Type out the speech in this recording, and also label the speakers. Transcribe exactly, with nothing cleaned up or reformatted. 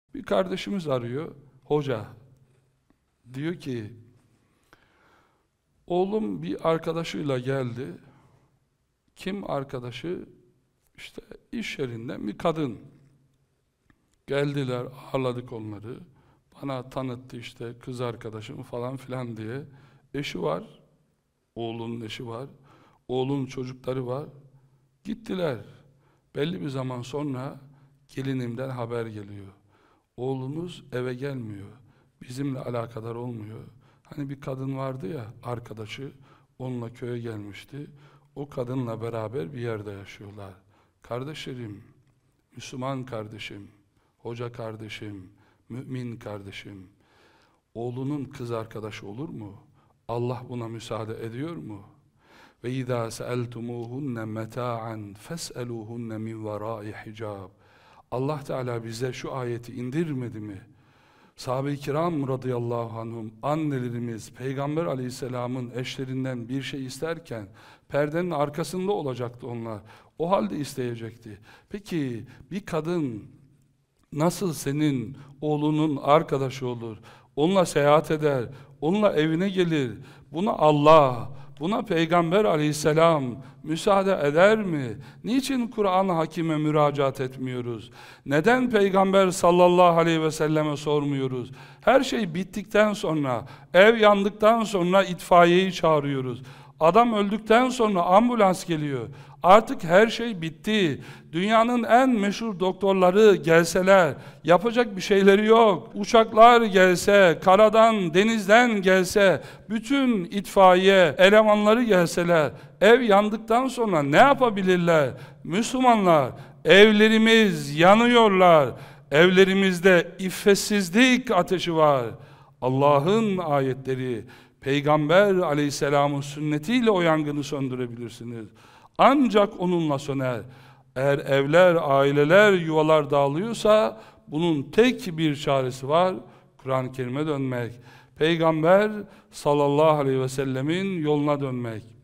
Speaker 1: Bir kardeşimiz arıyor, hoca. Diyor ki, oğlum bir arkadaşıyla geldi. Kim arkadaşı? İşte iş yerinden bir kadın. Geldiler, ağırladık onları. Bana tanıttı işte kız arkadaşım falan filan diye. Eşi var, oğlunun eşi var. Oğlunun çocukları var. Gittiler. Belli bir zaman sonra gelinimden haber geliyor. Oğlunuz eve gelmiyor. Bizimle alakadar olmuyor. Hani bir kadın vardı ya, arkadaşı, onunla köye gelmişti. O kadınla beraber bir yerde yaşıyorlar. Kardeşlerim, Müslüman kardeşim, hoca kardeşim, mümin kardeşim, oğlunun kız arkadaşı olur mu? Allah buna müsaade ediyor mu? Ve izâ seeltumuhunne meta'an fes'eluhunne min verâi hicab. Allah Teala bize şu ayeti indirmedi mi? Sahabe-i kiram radıyallahu anhum, annelerimiz Peygamber aleyhisselamın eşlerinden bir şey isterken perdenin arkasında olacaktı onlar. O halde isteyecekti. Peki bir kadın nasıl senin oğlunun arkadaşı olur? Onunla seyahat eder, onunla evine gelir. Buna Allah, buna Peygamber aleyhisselam müsaade eder mi? Niçin Kur'an-ı Hakim'e müracaat etmiyoruz? Neden Peygamber sallallahu aleyhi ve selleme sormuyoruz? Her şey bittikten sonra, ev yandıktan sonra itfaiyeyi çağırıyoruz. Adam öldükten sonra ambulans geliyor. Artık her şey bitti. Dünyanın en meşhur doktorları gelseler, yapacak bir şeyleri yok. Uçaklar gelse, karadan, denizden gelse, bütün itfaiye elemanları gelseler, ev yandıktan sonra ne yapabilirler? Müslümanlar, evlerimiz yanıyorlar. Evlerimizde iffetsizlik ateşi var. Allah'ın ayetleri, Peygamber aleyhisselamın sünnetiyle o yangını söndürebilirsiniz. Ancak onunla söner. Eğer evler, aileler, yuvalar dağılıyorsa bunun tek bir çaresi var. Kur'an-ı Kerim'e dönmek. Peygamber sallallahu aleyhi ve sellemin yoluna dönmek.